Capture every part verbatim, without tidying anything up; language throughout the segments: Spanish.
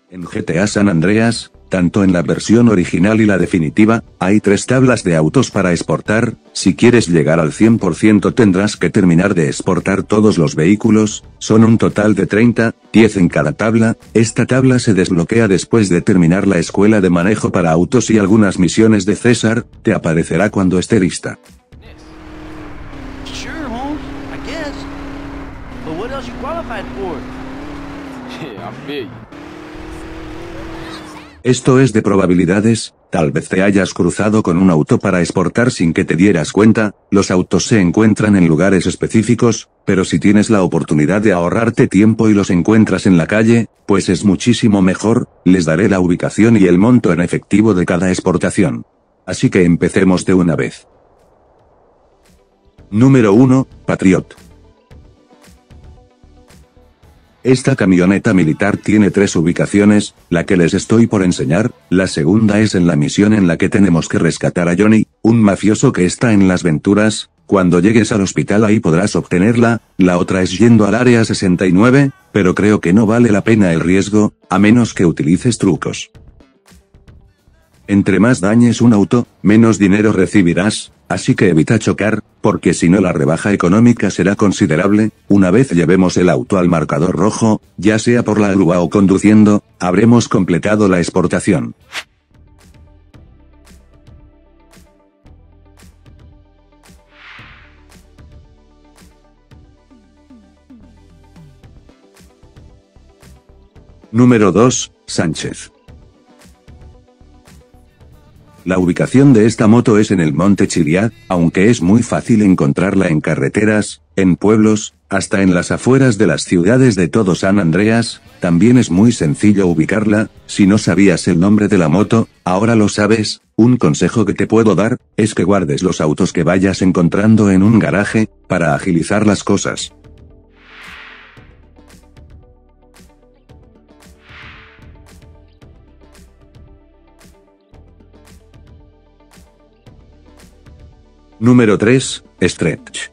En G T A San Andreas, tanto en la versión original y la definitiva, hay tres tablas de autos para exportar. Si quieres llegar al cien por ciento tendrás que terminar de exportar todos los vehículos, son un total de treinta, diez en cada tabla. Esta tabla se desbloquea después de terminar la escuela de manejo para autos y algunas misiones de César, te aparecerá cuando esté lista. Sure, Holmes, I guess. But what else you qualified for? Yeah, I feel you. Esto es de probabilidades, tal vez te hayas cruzado con un auto para exportar sin que te dieras cuenta. Los autos se encuentran en lugares específicos, pero si tienes la oportunidad de ahorrarte tiempo y los encuentras en la calle, pues es muchísimo mejor. Les daré la ubicación y el monto en efectivo de cada exportación. Así que empecemos de una vez. Número uno, Patriot. Esta camioneta militar tiene tres ubicaciones, la que les estoy por enseñar. La segunda es en la misión en la que tenemos que rescatar a Johnny, un mafioso que está en las Venturas. Cuando llegues al hospital ahí podrás obtenerla. La otra es yendo al área sesenta y nueve, pero creo que no vale la pena el riesgo, a menos que utilices trucos. Entre más dañes un auto, menos dinero recibirás, así que evita chocar, porque si no la rebaja económica será considerable. Una vez llevemos el auto al marcador rojo, ya sea por la grúa o conduciendo, habremos completado la exportación. Número dos, Sánchez. La ubicación de esta moto es en el Monte Chiliad, aunque es muy fácil encontrarla en carreteras, en pueblos, hasta en las afueras de las ciudades de todo San Andreas. También es muy sencillo ubicarla. Si no sabías el nombre de la moto, ahora lo sabes. Un consejo que te puedo dar, es que guardes los autos que vayas encontrando en un garaje, para agilizar las cosas. Número tres, Stretch.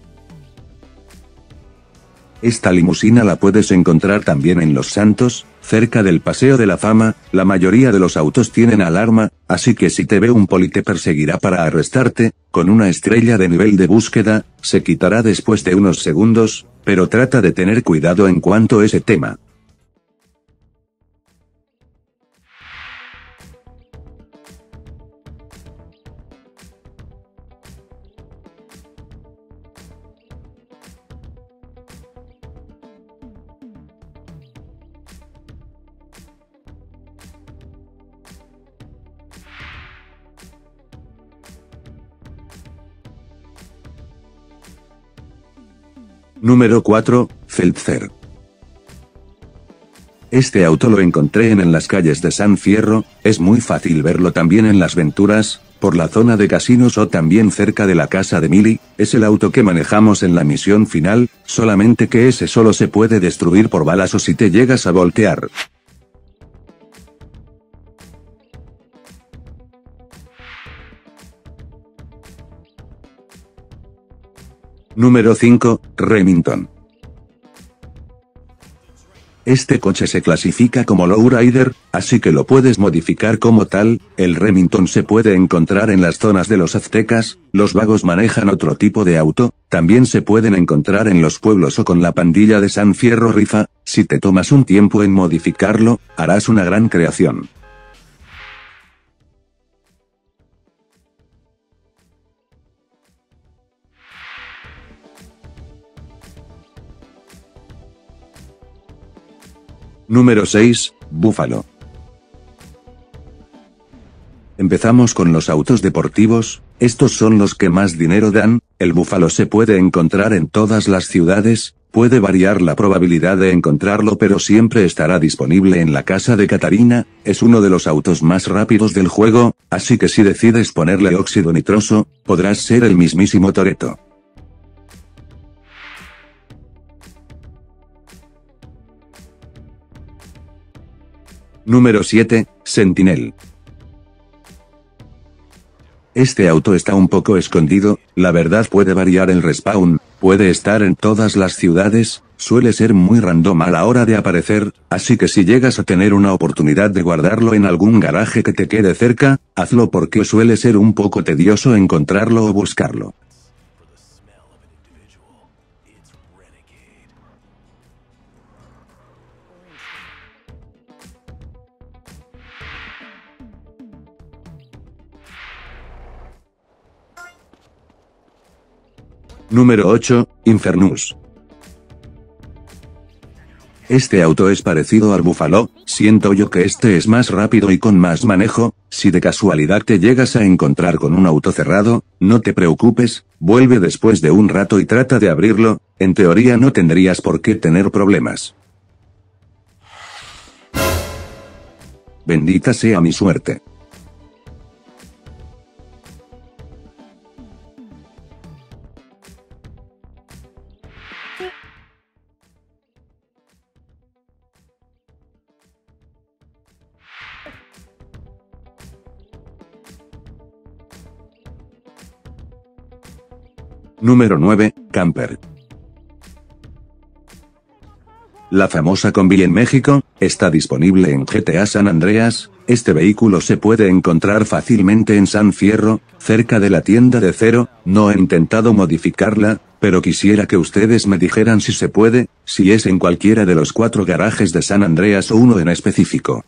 Esta limusina la puedes encontrar también en Los Santos, cerca del Paseo de la Fama. La mayoría de los autos tienen alarma, así que si te ve un poli te perseguirá para arrestarte. Con una estrella de nivel de búsqueda, se quitará después de unos segundos, pero trata de tener cuidado en cuanto a ese tema. Número cuatro, Feltzer. Este auto lo encontré en, en las calles de San Fierro. Es muy fácil verlo también en las Venturas, por la zona de casinos o también cerca de la casa de Millie. Es el auto que manejamos en la misión final, solamente que ese solo se puede destruir por balas o si te llegas a voltear. Número cinco, Remington. Este coche se clasifica como lowrider, así que lo puedes modificar como tal. El Remington se puede encontrar en las zonas de los aztecas. Los vagos manejan otro tipo de auto, también se pueden encontrar en los pueblos o con la pandilla de San Fierro Rifa. Si te tomas un tiempo en modificarlo, harás una gran creación. Número seis, Búfalo. Empezamos con los autos deportivos. Estos son los que más dinero dan. El Búfalo se puede encontrar en todas las ciudades. Puede variar la probabilidad de encontrarlo, pero siempre estará disponible en la casa de Catarina. Es uno de los autos más rápidos del juego, así que si decides ponerle óxido nitroso, podrás ser el mismísimo Toretto. Número siete, Sentinel. Este auto está un poco escondido, la verdad puede variar el respawn, puede estar en todas las ciudades, suele ser muy random a la hora de aparecer, así que si llegas a tener una oportunidad de guardarlo en algún garaje que te quede cerca, hazlo porque suele ser un poco tedioso encontrarlo o buscarlo. Número ocho, Infernus. Este auto es parecido al Buffalo, siento yo que este es más rápido y con más manejo. Si de casualidad te llegas a encontrar con un auto cerrado, no te preocupes, vuelve después de un rato y trata de abrirlo, en teoría no tendrías por qué tener problemas. Bendita sea mi suerte. Número nueve, Camper. La famosa combi en México, está disponible en G T A San Andreas. Este vehículo se puede encontrar fácilmente en San Fierro, cerca de la tienda de Cero. No he intentado modificarla, pero quisiera que ustedes me dijeran si se puede, si es en cualquiera de los cuatro garajes de San Andreas o uno en específico.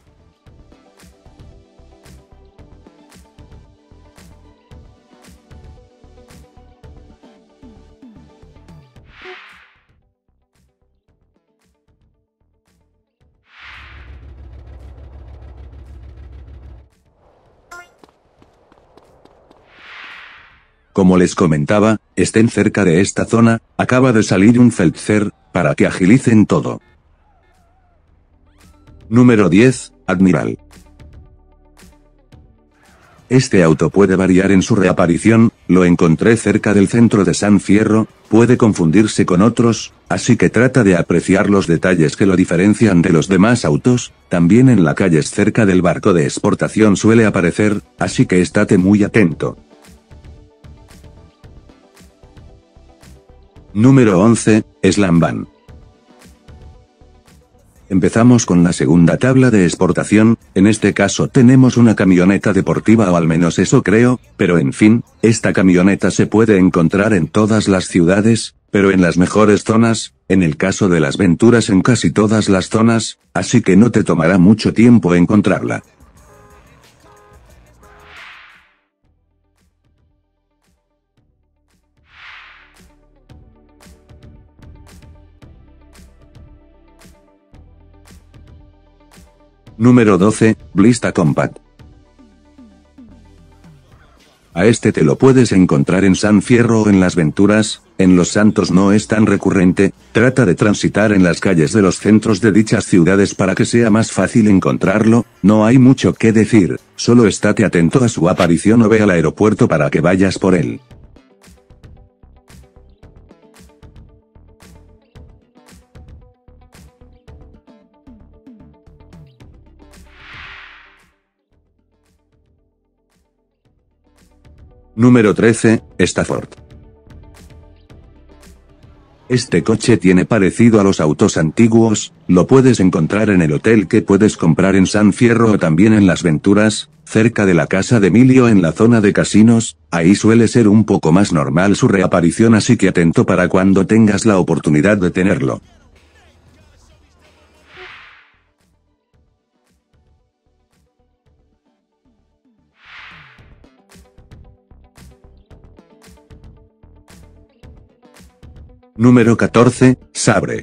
Como les comentaba, estén cerca de esta zona, acaba de salir un Feltzer, para que agilicen todo. Número diez, Admiral. Este auto puede variar en su reaparición, lo encontré cerca del centro de San Fierro, puede confundirse con otros, así que trata de apreciar los detalles que lo diferencian de los demás autos. También en las calles cerca del barco de exportación suele aparecer, así que estate muy atento. Número once, Slam Van. Empezamos con la segunda tabla de exportación. En este caso tenemos una camioneta deportiva, o al menos eso creo, pero en fin, esta camioneta se puede encontrar en todas las ciudades, pero en las mejores zonas, en el caso de las Venturas en casi todas las zonas, así que no te tomará mucho tiempo encontrarla. Número doce, Blista Compact. A este te lo puedes encontrar en San Fierro o en Las Venturas. En Los Santos no es tan recurrente. Trata de transitar en las calles de los centros de dichas ciudades para que sea más fácil encontrarlo. No hay mucho que decir, solo estate atento a su aparición o ve al aeropuerto para que vayas por él. Número trece, Stafford. Este coche tiene parecido a los autos antiguos, lo puedes encontrar en el hotel que puedes comprar en San Fierro o también en Las Venturas, cerca de la casa de Emilio en la zona de casinos. Ahí suele ser un poco más normal su reaparición, así que atento para cuando tengas la oportunidad de tenerlo. Número catorce, Sabre.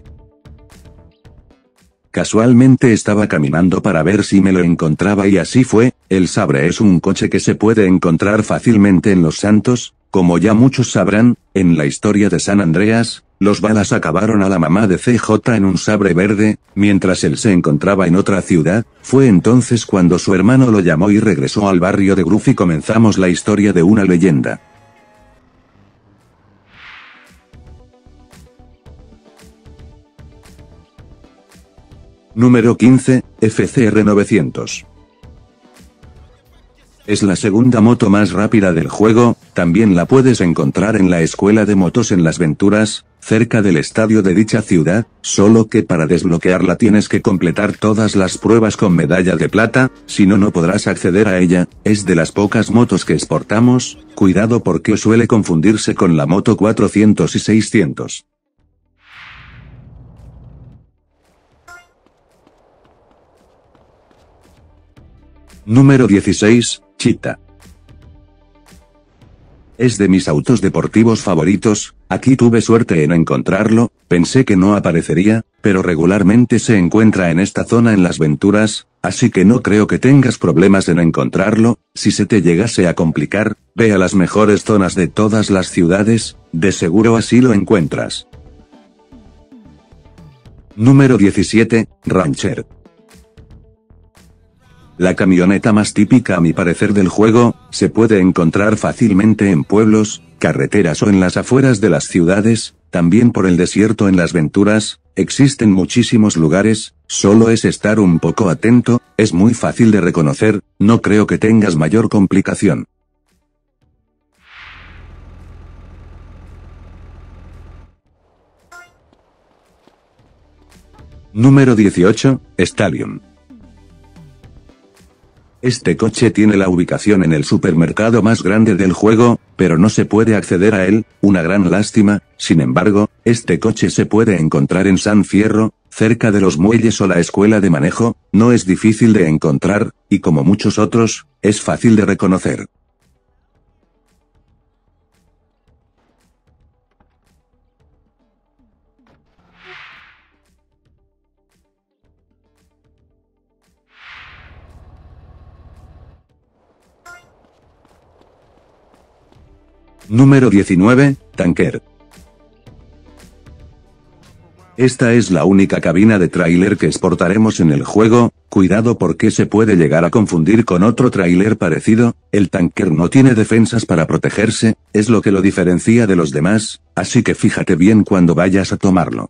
Casualmente estaba caminando para ver si me lo encontraba y así fue. El Sabre es un coche que se puede encontrar fácilmente en Los Santos. Como ya muchos sabrán, en la historia de San Andreas, los balas acabaron a la mamá de C J en un Sabre verde, mientras él se encontraba en otra ciudad. Fue entonces cuando su hermano lo llamó y regresó al barrio de Groove y comenzamos la historia de una leyenda. Número quince, F C R novecientos. Es la segunda moto más rápida del juego, también la puedes encontrar en la escuela de motos en Las Venturas, cerca del estadio de dicha ciudad, solo que para desbloquearla tienes que completar todas las pruebas con medalla de plata, si no no podrás acceder a ella. Es de las pocas motos que exportamos, cuidado porque suele confundirse con la moto cuatrocientos y seiscientos. Número dieciséis, Cheetah. Es de mis autos deportivos favoritos, aquí tuve suerte en encontrarlo, pensé que no aparecería, pero regularmente se encuentra en esta zona en Las Venturas, así que no creo que tengas problemas en encontrarlo. Si se te llegase a complicar, ve a las mejores zonas de todas las ciudades, de seguro así lo encuentras. Número diecisiete, Rancher. La camioneta más típica a mi parecer del juego, se puede encontrar fácilmente en pueblos, carreteras o en las afueras de las ciudades, también por el desierto en Las Venturas, existen muchísimos lugares, solo es estar un poco atento, es muy fácil de reconocer, no creo que tengas mayor complicación. Número dieciocho, Stallion. Este coche tiene la ubicación en el supermercado más grande del juego, pero no se puede acceder a él, una gran lástima. Sin embargo, este coche se puede encontrar en San Fierro, cerca de los muelles o la escuela de manejo, no es difícil de encontrar, y como muchos otros, es fácil de reconocer. Número diecinueve, Tanker. Esta es la única cabina de tráiler que exportaremos en el juego, cuidado porque se puede llegar a confundir con otro tráiler parecido. El Tanker no tiene defensas para protegerse, es lo que lo diferencia de los demás, así que fíjate bien cuando vayas a tomarlo.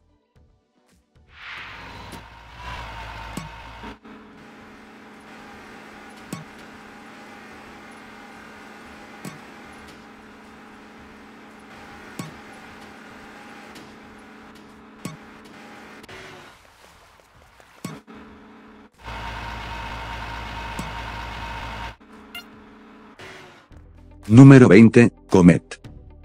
Número veinte, Comet.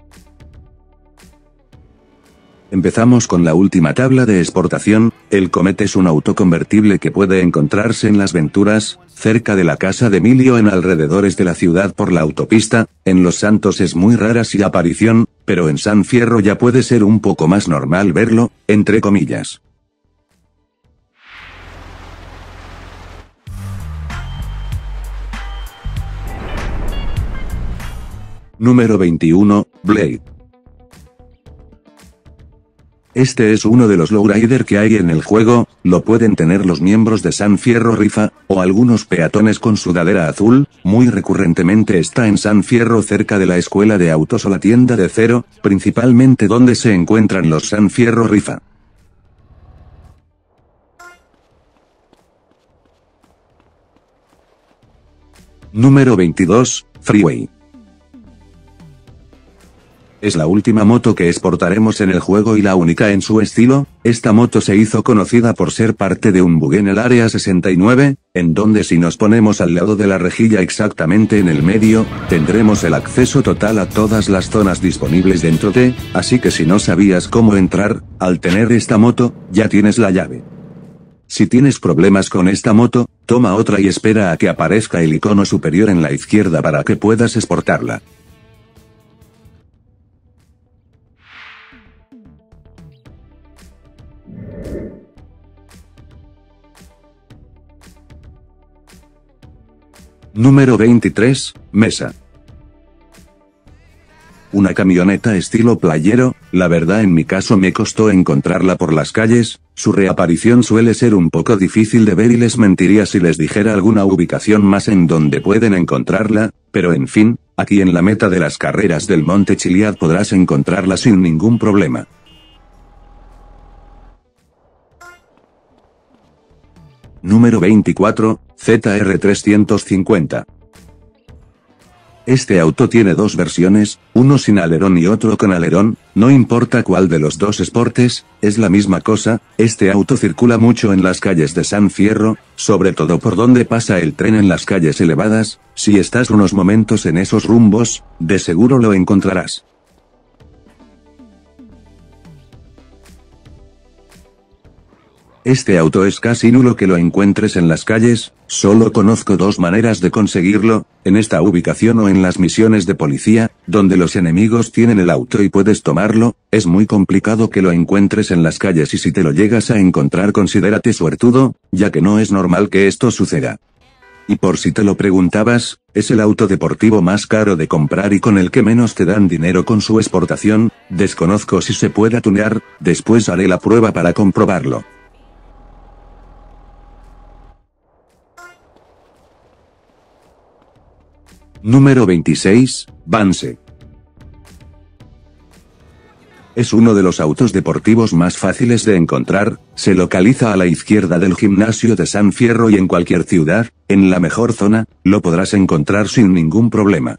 Empezamos con la última tabla de exportación. El Comet es un auto convertible que puede encontrarse en Las Venturas, cerca de la casa de Emilio en alrededores de la ciudad por la autopista. En Los Santos es muy rara su aparición, pero en San Fierro ya puede ser un poco más normal verlo, entre comillas. Número veintiuno, Blade. Este es uno de los lowrider que hay en el juego, lo pueden tener los miembros de San Fierro Rifa, o algunos peatones con sudadera azul, muy recurrentemente está en San Fierro cerca de la escuela de autos o la tienda de Cero, principalmente donde se encuentran los San Fierro Rifa. Número veintidós, Freeway. Es la última moto que exportaremos en el juego y la única en su estilo. Esta moto se hizo conocida por ser parte de un bug en el Área sesenta y nueve, en donde si nos ponemos al lado de la rejilla exactamente en el medio, tendremos el acceso total a todas las zonas disponibles dentro de, así que si no sabías cómo entrar, al tener esta moto, ya tienes la llave. Si tienes problemas con esta moto, toma otra y espera a que aparezca el icono superior en la izquierda para que puedas exportarla. Número veintitrés, Mesa. Una camioneta estilo playero, la verdad en mi caso me costó encontrarla por las calles, su reaparición suele ser un poco difícil de ver y les mentiría si les dijera alguna ubicación más en donde pueden encontrarla, pero en fin, aquí en la meta de las carreras del Monte Chiliad podrás encontrarla sin ningún problema. Número veinticuatro, Z R trescientos cincuenta. Este auto tiene dos versiones, uno sin alerón y otro con alerón, no importa cuál de los dos exportes, es la misma cosa. Este auto circula mucho en las calles de San Fierro, sobre todo por donde pasa el tren en las calles elevadas. Si estás unos momentos en esos rumbos, de seguro lo encontrarás. Este auto es casi nulo que lo encuentres en las calles, solo conozco dos maneras de conseguirlo, en esta ubicación o en las misiones de policía, donde los enemigos tienen el auto y puedes tomarlo. Es muy complicado que lo encuentres en las calles y si te lo llegas a encontrar considérate suertudo, ya que no es normal que esto suceda. Y por si te lo preguntabas, es el auto deportivo más caro de comprar y con el que menos te dan dinero con su exportación. Desconozco si se pueda tunear, después haré la prueba para comprobarlo. Número veintiséis, Vance. Es uno de los autos deportivos más fáciles de encontrar, se localiza a la izquierda del gimnasio de San Fierro y en cualquier ciudad, en la mejor zona, lo podrás encontrar sin ningún problema.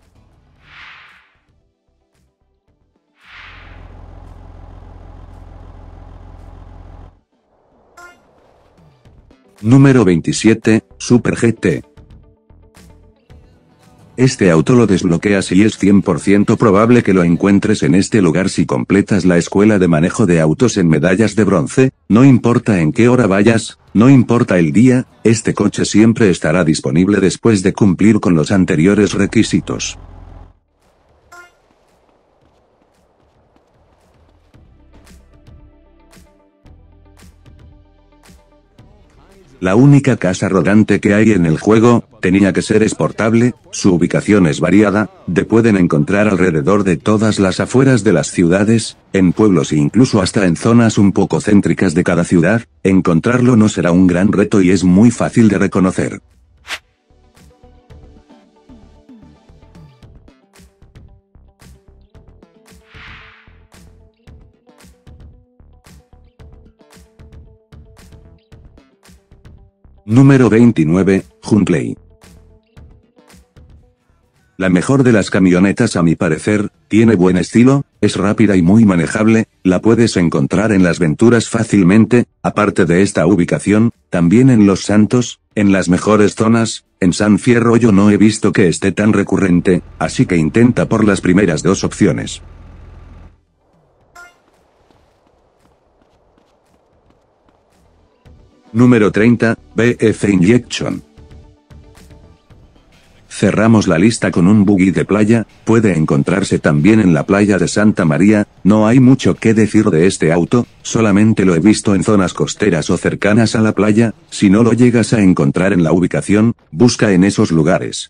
Número veintisiete, Super G T. Este auto lo desbloqueas y es cien por ciento probable que lo encuentres en este lugar si completas la escuela de manejo de autos en medallas de bronce. No importa en qué hora vayas, no importa el día, este coche siempre estará disponible después de cumplir con los anteriores requisitos. La única casa rodante que hay en el juego, tenía que ser exportable, su ubicación es variada, te pueden encontrar alrededor de todas las afueras de las ciudades, en pueblos e incluso hasta en zonas un poco céntricas de cada ciudad. Encontrarlo no será un gran reto y es muy fácil de reconocer. Número veintinueve, Huntley. La mejor de las camionetas a mi parecer, tiene buen estilo, es rápida y muy manejable, la puedes encontrar en Las Venturas fácilmente, aparte de esta ubicación, también en Los Santos, en las mejores zonas. En San Fierro yo no he visto que esté tan recurrente, así que intenta por las primeras dos opciones. Número treinta, B F Injection. Cerramos la lista con un buggy de playa, puede encontrarse también en la playa de Santa María. No hay mucho que decir de este auto, solamente lo he visto en zonas costeras o cercanas a la playa. Si no lo llegas a encontrar en la ubicación, busca en esos lugares.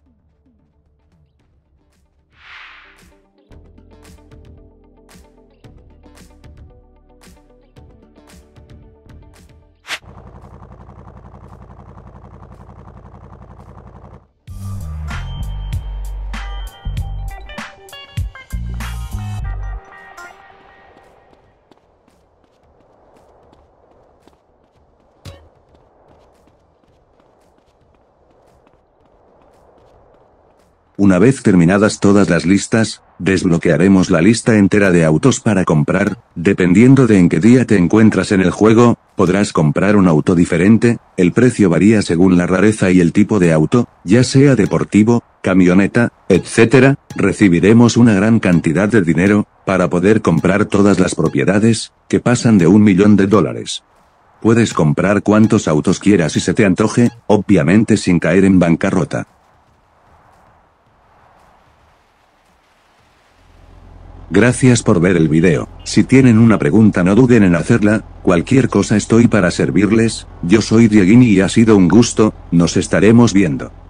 Una vez terminadas todas las listas, desbloquearemos la lista entera de autos para comprar. Dependiendo de en qué día te encuentras en el juego, podrás comprar un auto diferente. El precio varía según la rareza y el tipo de auto, ya sea deportivo, camioneta, etcétera. Recibiremos una gran cantidad de dinero para poder comprar todas las propiedades, que pasan de un millón de dólares. Puedes comprar cuantos autos quieras si se te antoje, obviamente sin caer en bancarrota. Gracias por ver el video. Si tienen una pregunta no duden en hacerla, cualquier cosa estoy para servirles. Yo soy Dieguini y ha sido un gusto, nos estaremos viendo.